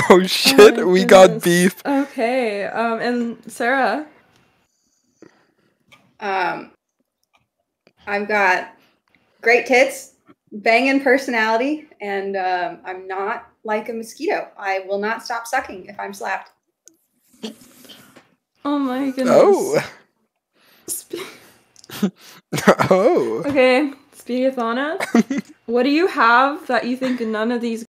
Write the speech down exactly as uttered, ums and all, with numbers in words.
Oh shit, Oh we my got goodness. beef. Okay, um, and Sarah? Um, I've got great tits, banging personality, and um, I'm not like a mosquito. I will not stop sucking if I'm slapped. Oh my goodness. Oh. Sp- Oh. okay, Speediathana, what do you have that you think none of these